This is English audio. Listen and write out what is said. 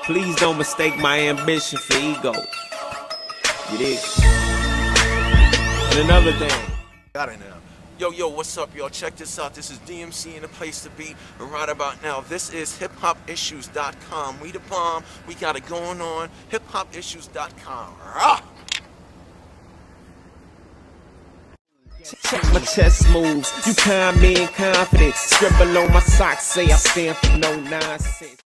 Please don't mistake my ambition for ego. You dig? And another thing. Got it now. Yo, what's up, y'all? Check this out. This is DMC in the place to be. And right about now, this is HipHopIssues.com. We the bomb. We got it going on. HipHopIssues.com. Rah! Check my chess moves. You calm me and confident. Scribble on my socks, say I stand for no nonsense.